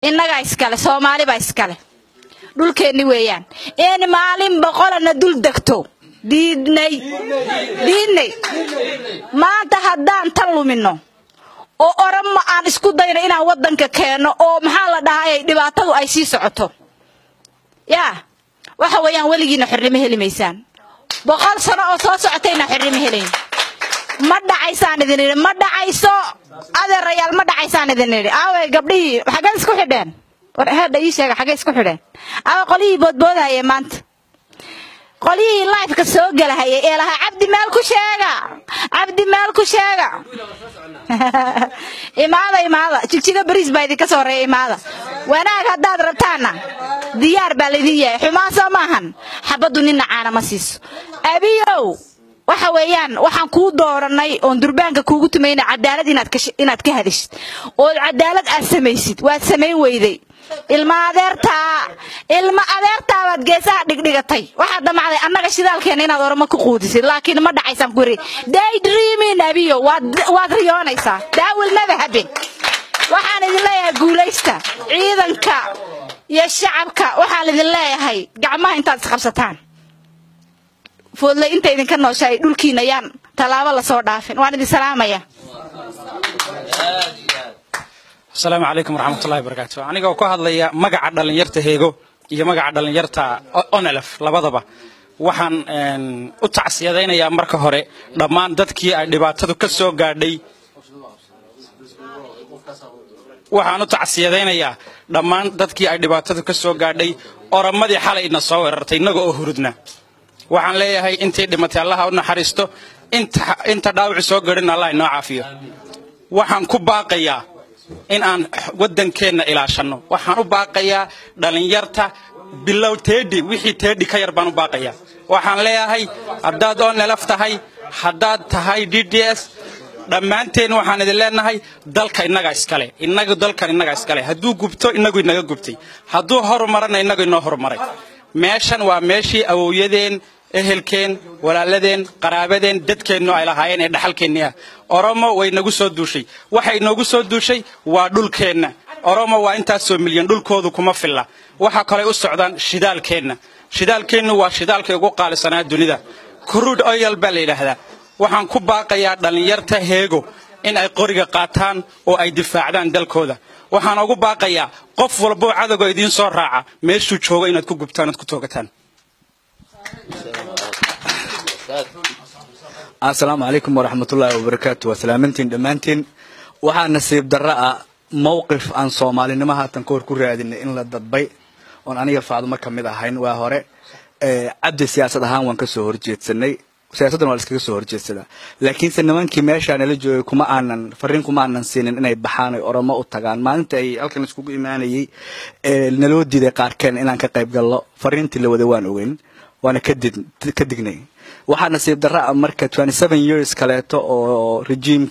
innaga iskale Soomaali ba iskale dhulkeeni weeyaan in maalin boqolna dul degto diidnay maanta haddaan tan lumino oo orama aan isku dayno inaan wadanka keeno oo maxaa la dhahay dhibaatadu ay sii socoto waxa weeyaan waligiina xirnimo helimaysaan boqol sano oo soo socotayna xirnimo helayn ma dhacaysaan idin ma dhacayso adeerayaal ma dhacaysaan idin aaway gabdhii xagga isku xidheen war hada ii sheega xagga isku xidheen aw qolii boodboodaya maanta qolii live ka soo galahayay ee laha Cabdi meel ku sheega imaada jigjiga bariis baa idin ka soo reeyay imaada wanaag hadaad rabtaana diyaar baa leedin yahay xumaasa maahan xabadu nina caana ma siiso abiyow waxa weeyaan waxaan ku dooranay oo durbaanka kuugu tumeeyay cadaalad inaad ka hadashid oo cadaalad aad sameeysid waad sameyn weyday ilma adeerta waad geesaha dhigdhigatay waxa damacday annaga shidaalkeena inaad orama ku quudisid laakiin ma dhacaysan guri daydreaming abiyo waad riyoonaysaa daawil never happen waxaan idin leeyahay guulaysta ciidanka iyo shacabka waxaan idin leeyahay gacmaha intaad isqabsataan foodlay inta idin ka nooshay dhulkiina yaan talaabo la soo dhaafin waan idin salaamaya السلام عليكم ورحمة الله وبركاته. أنا جاوك هذا ليا مجا عدل يرته هيجو يا مجا عدل يرته أنلف لبضبة وحن أتعسي هذين يا مركه هراء ضمان دتكي دبعته كسو قاعدي وحن أتعسي هذين يا ضمان دتكي دبعته كسو قاعدي أرمدي حالة إن صور تينجو هردنا وحن ليه هاي أنت دمتي الله ون حريستو أنت داوع سو قرن الله إنه عافية وحن كباقيا in aan wadankeena ilaashano waxaan u baaqayaa dhalinyarta bilow teedi wixii teedi ka yar baan u baaqayaa waxaan leeyahay hadaad oo nalaftahay hadaad tahay DDS dhamaanteen waxaan idin leenahay dalka inaga iskale haduu gubto inagu inaga gubtay haduu horumarna inagu inoo horumaray meeshan waa meeshii awooyadeen ehelkeen walaaladeen qaraabadeen dadkeenu ay lahaayeen ee dhaxalkeena Oromo way nagu soo duushay waxay nagu soo duushay waa dhulkeena Oromo waa intaas oo milyan dhulkoodu kuma filla waxa kale u socdaan shidaalkeenu waa shidaalka ugu qaalisanaa dunida crude oil baa la yiraahdaa waxaan ku baaqayaa dhalinyarta heego in ay qoriga qaataan oo ay difaacdaan dalkooda waxaan ugu baaqayaa qof walba cadawga idin soo raaca meeshuu joogo inaad ku gubtaan oo ku toogataan السلام عليكم ورحمة الله وبركاته وسلامتين دمانتين وحنا نصيب دراء موقف عن صومالي نما هاتنكور كرادين إن لا تضبي وأنا يرفع ذم كمية هين وهراء عبد السياسة هان وانكسور جيت سنة سياسة ولا كسور جيت سنة لكن سنمان كمية أنا لجو كما أنا فرين كما أنا سنين إن بحان أرما أتجان ما أنت أي ألكن سكوب إيماني نلود دي كاركن إن أنك قيب الله فرين تلو دوان وين وأنا كدقني waxaa nasiib darra marka 27 years kaleeto oo regime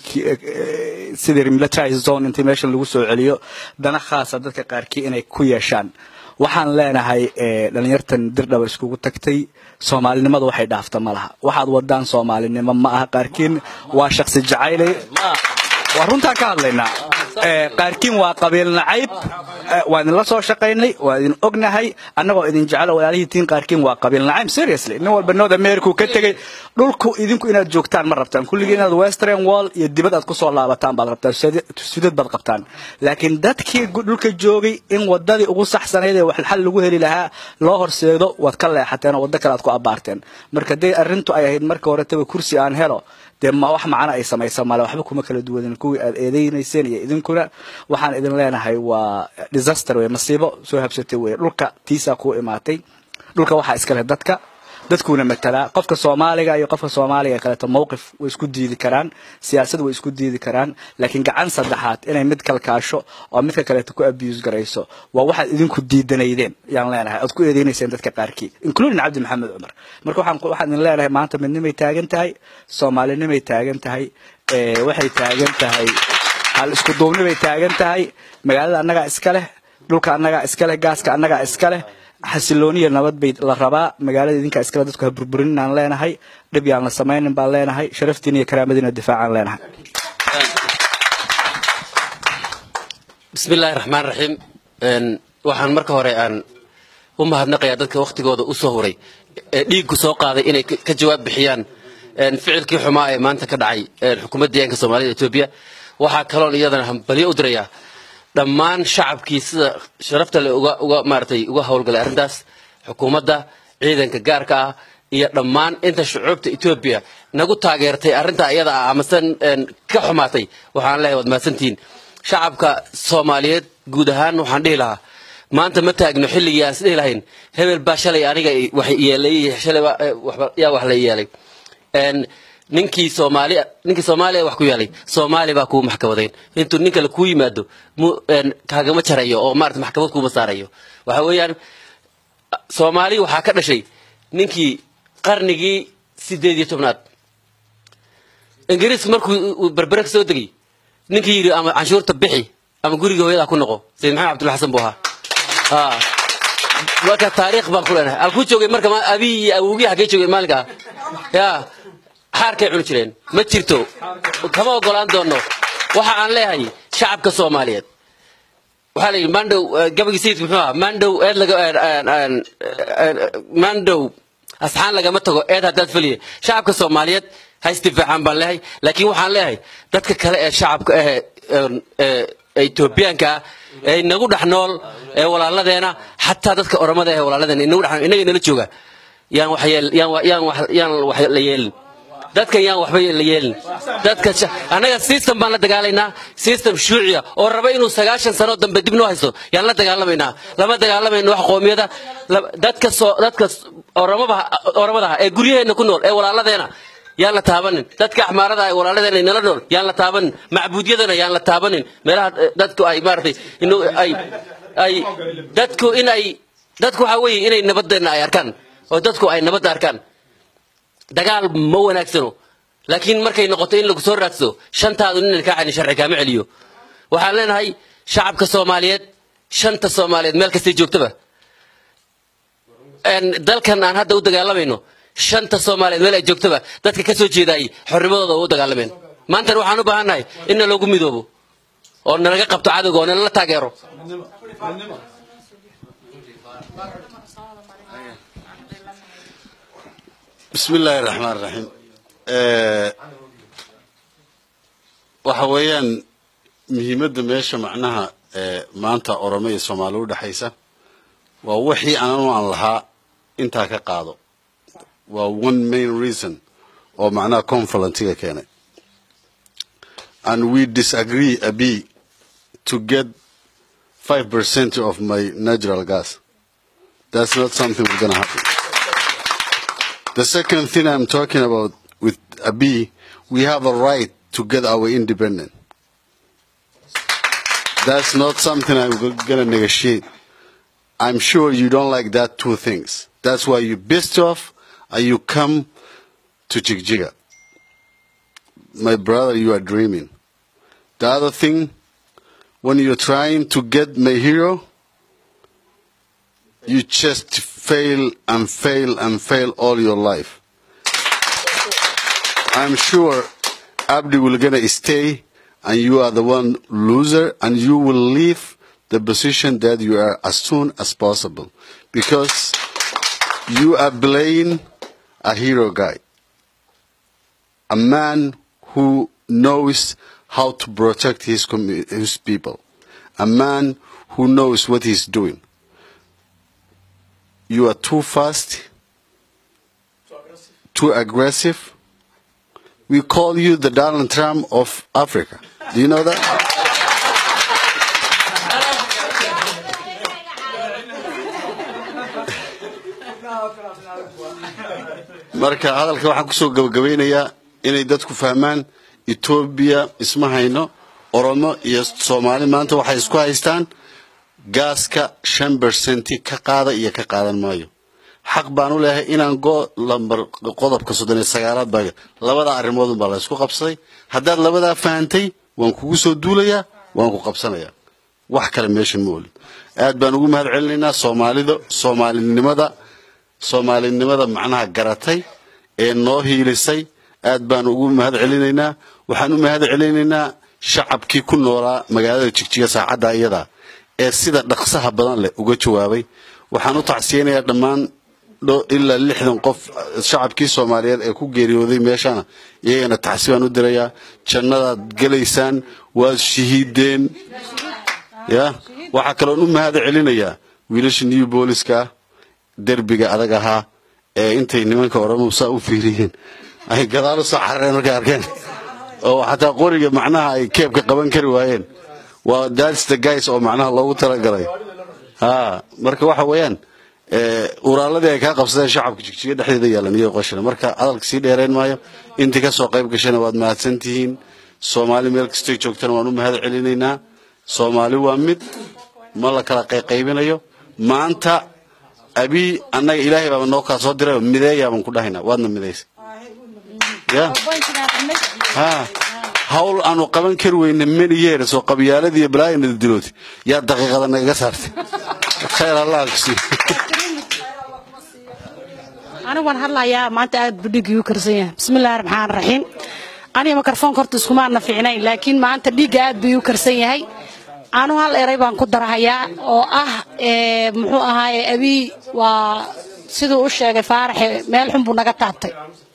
sidii military zone intimidation lagu soo celiyo dana khaas ah dadka qaarkii inay ku yeeshaan waxaan leenahay dhalinyartan dirdhaba iskugu tagtay Soomaalinimadu waxay dhaafta malaha waxaad wadaan Soomaalinimo ma aha qaarkiin waa shakhsi jacaylay waa runta ka hadlaynaa qaarkiin waa qabiil nacayb waan la soo shaqeynay waa idin ognahay annagoo idin jecel walaalihiin qaarkiin waa qabiil nacayb seriously nin walba North America ka tagay dhulku idinku inaad joogtaan ma rabtaan kulligiin inaad Western Wall iyo dibad aad ku soo laabataan baad rabtaan sidoo baad qabtaan laakiin dadkii dhulka joogay in wadadii ugu saxsaneed ee wax xal lagu heli lahaa loo horseedo wad ka leexateen wadada kale aad ku abaarteen marka day arintu ay ahayd marka hore taba kursi aan helo ما واحد معنا أي سماء سما لو حبكم كلا دوّدين كوي إيدين يسين إيدين كنا وحن إيدين لنا هاي و disaster ومصيبة سوى هبستي وركّا تيسا كو إماتي ركّا واحد إسكال هدتك دتكون مثلا قفك الصومالي جاي قفك الصومالي كانت موقف ويسكودي ذكران سياسة ويسكودي ذكران لكن قعن صدحات إنه مدكال كاشو أو مدكال كانت تكو أبيوز جريسو وواحد إذن كودي دنيدين يعني لنا أذكر إذن يسين دتكاركي إنكلون عبد محمد عمر مركو حنقول واحد من لنا ما أنت من نمي تاجن تاي صومالي نمي تاجن تاي واحد تاجن تاي هالسكودون نمي تاجن تاي مقال أنا جا إسكاله لوك أنا جا إسكاله جاس كأنا جا إسكاله حسلوني النبض بيت الرباء مقالة دينك إسكالة دتك بربرين عن لنا هاي ربي عن السماين بال لنا هاي شرفتني كرام دين الدفاع عن لنا بسم الله الرحمن الرحيم waxaan marka hore aan u mahadnaqayaa dadka waqtigooda u soo huray dhiigku soo qaaday inay ka jawaab bixiyaan ficilkii xumaa ee maanta ka dhacay xukuumadda deegaanka Soomaalida Itoobiya waxa kale oo iyadana hambaliyo u diraya dhammaan shacabkii sida sharafta leh uga hawlgalay arrintaas xukuumadda ciidanka gaarka ah iyo dhammaan inta shucuubta Itoobiya nagu taageertay arrinta iyada ah ama san ka xumaatay waxaan leeyahay wad maasantiin shacabka Soomaaliyeed guud ahaan waxaan dhihi lahaa maanta ma taagno xilligii aan sidii lahayn hebel baa shalay aniga wax yeelay shalay wax la yeelay ninkii Soomaaliya wax ku yeelay Soomaali baa ku maxkamadeyn intuu ninka la ku yimaado kaagama jarayo oo maarta maxkamad ku masaarayo waxa weeyaan Soomaali waxa ka dhashay ninkii qarnigii 18aad Ingiriis markuu barbarak soo dagay ninkii yiri ama canshuurta bixi ama guriga hooyada ku noqo Sayid Maxamed Cabdulla Xasan Buuha waka taariikh baan ku leenahay alku joogay marka abi awoogi xagee joogay maalinka xaarkay cuni jireen ma jirto kama ogolaan doono waxa aan leeyahay shacabka Soomaaliyeed waxa la yiri mandow gabadhii sayidku muxuu ahaa mandow asxaan lagama tago eed hadaad faliye shacabka Soomaaliyeed haystifaacan baan leeyahay laakiin waxaan leeyahay dadka kale ee shacabka Itoobiyaanka ay nagu dhaxnool ee walaaladeena hatta dadka oramada ee walaaladeena inagu dhaxnool inaga nala jooga yaan wax la yeelin dadka yaan waxba la yeelin dadka anaga system baan la dagaalaynaa system shuuciya oo raba inuu 90 sano dambe dib noo haysto yaan la dagaalamayna lama dagaalamayno wax qoomiyada dadka oramada ee guryaheena ku nool ee walaaladeena yaan la taabanin dadka axmaarada ay walaaladeena nala nool yaan la taabanin macbuudiyadana yaan la taabanin meelaha dadku ay maartay inuu ay dadku waxa weeye inay nabadeena ay arkaan oo dadku ay nabad arkaan dagaal ma wanaagsano laakiin markay noqoto in lagu soo raadso shantaadu nin ka cani sharci kama celiyo waxaan leenahay shacabka Soomaaliyeed shanta Soomaaliyeed meel kasta joogtaba dalkan aan hadda u dagaalamayno shanta Soomaaliyeed meel ay joogtaba dadka ka soo jeeday xornimadooda u dagaalameen maanta waxaan u baahanahay in lagu midoobo oo nalaga qabto cadowga oo nala taageero بسم الله الرحمن الرحيم وحويان مهمة ماشى معناها ما أنت أرمي الصومالو دحيسة ووحي أنا لها أنت كقاضي one main reason or معناها conflict كان and we disagree a bit to get 5% of my natural gas. That's not something we're gonna happen. The second thing I'm talking about with Abiy, we have a right to get our independence. That's not something I'm gonna negotiate. I'm sure you don't like that two things. That's why you pissed off and you come to Jigjiga. My brother, you are dreaming. The other thing, when you're trying to get my hero, you just fail and fail and fail all your life. I'm sure Abdi will gonna stay and you are the one loser and you will leave the position that you are as soon as possible because you are playing a hero guy, a man who knows how to protect his people, a man who knows what he's doing. You are too fast, too aggressive. We call you the Donald Trump of Africa. Do you know that? marka hadalka waxaan ku soo gabagabeynayaa inay dadku fahmaan Ethiopia isma hayno Oromo iyo Soomaali maanta waxay isku haystaan gaaska 5% ka qaada iyo ka qaadan maayo xaq baan u leeyahay inaan lambar qodobka 39 baa labada arrimood baa la isku qabsaday haddaad labada fahantay waan kugu soo duulayaa waan ku qabsanayaa wax kale meesha ma oolin aad baan ugu mahad celinaynaa Soomaalinimada macnaha garatay ee noo hiilisay aad baan ugu mahad celinaynaa waxaan u mahad celinaynaa shacabkii ku noolaa magaalada Jigjiga saacada iyada ee sida dhaqsaha badan leh uga jawaabay waxaan u tacsiyeenayaa dhammaan ilaa 60 qof shacabkii Soomaaliyeed ee ku geeriyooday meeshana iyagana tacsiyaan u dirayaa jannadaad galeysaan waa shahiideen ya waxa kale oo u mahad celinayaa wiilasha new booliska derbiga adag ahaa ee intay nimanka Oromo u fiiriyeen ay gadaal u soo carareen markay arkeen oo xataa qoriga macnaha ay keebka qaban kari waayeen waa that's the guys oo macnaha loogu talagalay marka waxa weeyaan uraaladii ay ka qabsadeen shacabka jigjiga dhexdeeda yaalan iyo qoshana marka hadalka sii dheereen maayo intii ka soo qayb gashana waad mahadsantihiin Soomaali meel kasta joogtana waan u mahad celinaynaa Soomaali waa mid ma la kala qaybinayo maanta abi annaga ilaahay baa noo ka soo diray mideeyaan ku dhahaynaa waadna mideysay ya hawl aanu qaban kari weyne many years oo qabyaaladii iyo balaayada dilood yaa daqiiqada naga saartay khayr allah ku أنا وأنا يا ما أنت بدك يوكرسية بسم الله الرحمن الرحيم أنا ميكروفون كرت اسكما نفعنا لكن ما أنت بدك قاعد بيوكرسية هاي أنا هالقريبة قدرها يا أو محوها هاي أبي وسيدو الشيء فارح مالهم بنقطعتي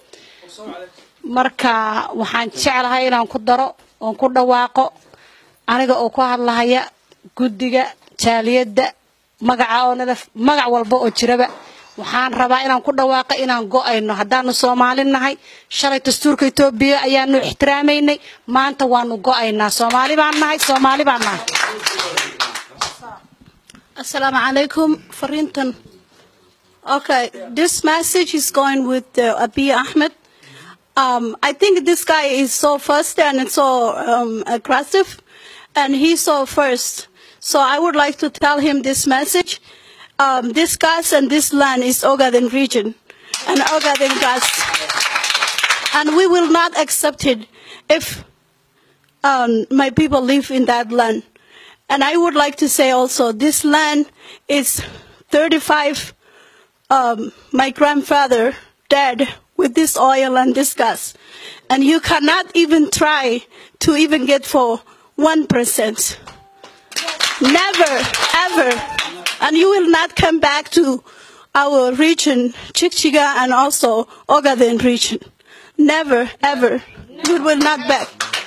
مركا وحن شعر هاي أنا قدره وقدر واقع أنا جاوكوا الله يا جدّة تاليد مقع والبؤ تربع waxaan rabaa inaan ku dhawaaqo inaan go'ayno hadaan Soomaalinahay shalay dastuurka Itoobiya ayaanu ixtiraameynay maanta waanu go'aynaa Soomaali baan nahay Assalamu alaikum farintan. Okay, this message is going with Abiy Ahmed. I think this guy is so first and so aggressive and he's so first, so I would like to tell him this message. This gas and this land is Ogaden region and Ogaden gas, and we will not accept it if my people live in that land. And I would like to say also this land is 35 my grandfather dead with this oil and this gas, and you cannot even try to even get for 1%. Never ever. And you will not come back to our region, Chikchiga and also Ogaden region. Never, ever. You will not back.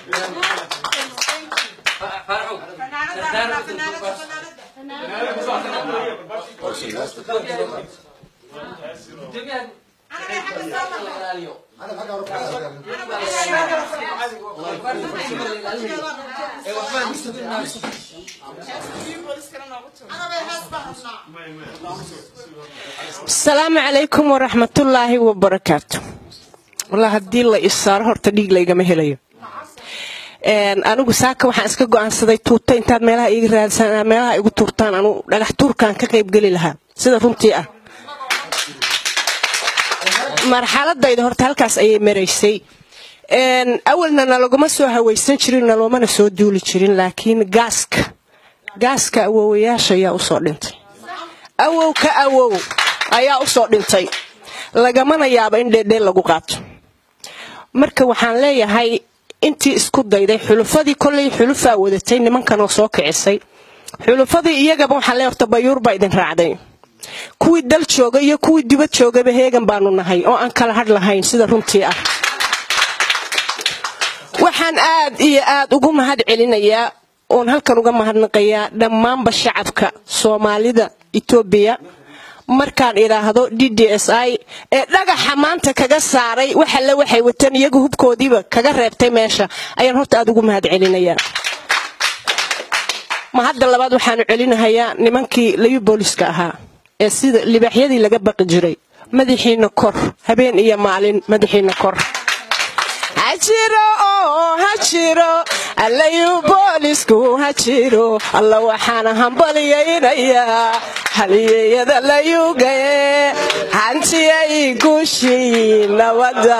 السلام عليكم ورحمة الله وبركاته. والله هدي الله إصرار هرتديق ليجا مهلية. أنا قساك وحاسك جو عن صدي توتا إنت ملها يجرى سنة ملها يقول تورتان أنا رجع توركان كيف قليلها سيدا فهمتي مرحلة ده إذا هرت هالكاس أي مريسي أولنا نلقما سوها ويسنشرين نلقما نسود دولي شرين لكن جاسك أووياش يا أصولنت أوو كأوو أيا أصولنتي لقمنا يا بين دين لقوقات مركب وحنا ليه هاي أنتي اسكت ده حلفادي كل حلفة ودتين من كانوا ساق عسي حلفادي يجبون حلا يرتبيور بعدين رعدين كوي دل شوقة يا كوي دبت شوقة بهيجن بانونا هاي أو أنكر هاد لهاين سيدا رمتي وحن آد وقوم هاد علينا يا oon halkan uga mahadnaqayaa dhammaan shacabka Soomaalida Itoobiya markaan iraahdo DDSI ee dhagaxa maanta kaga saaray waxa la waxay wataan iyagu hubkoodiiba kaga reebtay meesha ayaan horta aad ugu mahad celinayaa ma hadda labaad waxaan celinayaa nimankii layu booliska ahaa ee sida libaxyadii laga baqi jiray madaxiina kor habeen iyo maalin madaxiina kor hajiro allayu boolisku hajiro alla waxaan hambaliyaynayaa haliyada layugaye hantiyay guushii nabada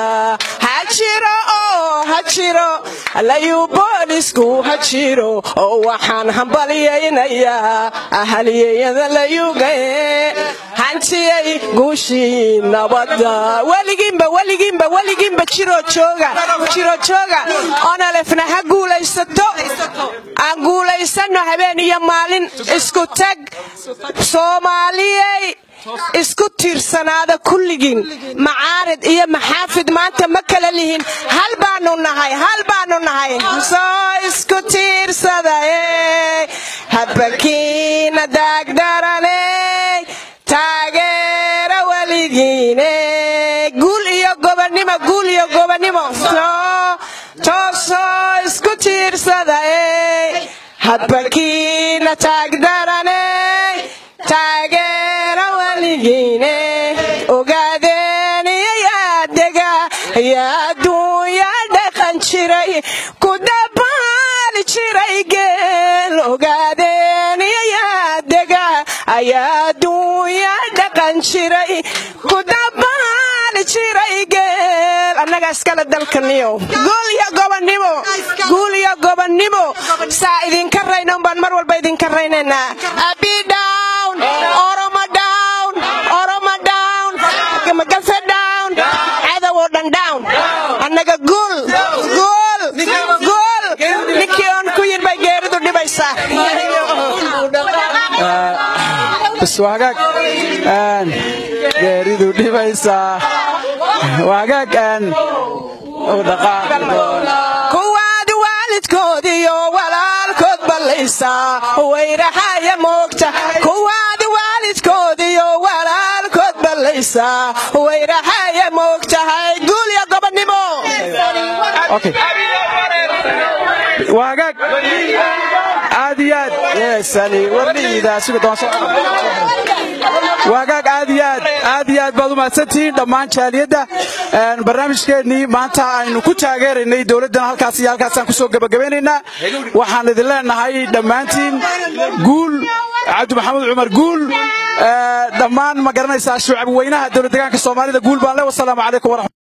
hajiro allayu boolisku hajiro waxaan hambaliyaynayaa haliyada layugaye hantiyey guushii nabadda weligiinba jiro jooga onalefna ha guulaysato aan guulaysano habeen iyo maalin isku tag soomaaliyey isku tiirsanaada kulligiin macaarid iyo maxaafid maanta ma kala lihin hal baanu nahay soo isku tiirsada habbakiina daagdarane taageera weligiine guul iyo gobonnimo toosoo isku tiirsada habbakiina taagdarane taageera weligiine ogaadeen iyo yaadega ayaa adduunya dhaqan jiray ku dabaali jiray geel ogaadeen iyo yaadega ayaa adduunya dhaqan jiray ku dabaali jiray geel annaga iskala dalkaniyo guul iyo gobonnimo saa idinka rayna umbaan mar walba idinka raynaynaa abi down Oromo down Magafe down cadow dhan down annaga guul ninkii on ku yirbay geeridu dhibaysaa bas wagaag geeridu dhibaysaa wagaag kuwaad waalidkoodiyo walaalkood ballaysaa wayraxaya moogta kuwaad waalidkoodiyo walaalkood ballaysaa wayraxaya moogtahay guul iyo gobonnimo wagaag aad iyo aad yeesani warniida suga doonso wagaag aad iyo aad baad u mahadsantihiin dhammaan jaaliyadda barnaamijkeennii maanta aynu ku taageeraynay dowladdan halkaas iyo halkaasaan kusoo gabagabeynaynaa waxaan idin leenahay dhammaantiin guul cabdi maxamed cumar guul dhammaan ma garanaysaa shucab weynaha dowlad deegaanka soomaalida guul baan le wasalaamu calaykum